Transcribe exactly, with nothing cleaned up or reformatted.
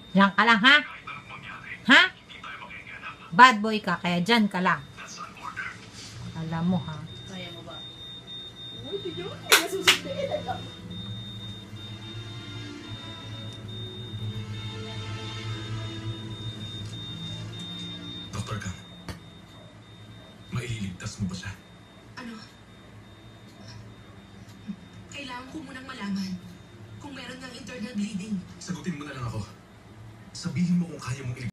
Diyan ka lang, ha? Ha? Bad boy ka, kaya dyan ka lang. Alam mo, ha? Kaya mo ba? Uy, tignan mo. Hindi nasusundiin. Doktor Kang, maililigtas mo ba siya? Ano? Kailangan ko munang malaman kung meron ng internal bleeding. Sagutin mo na lang ako. Sabihin mo kung kaya mong iligtas.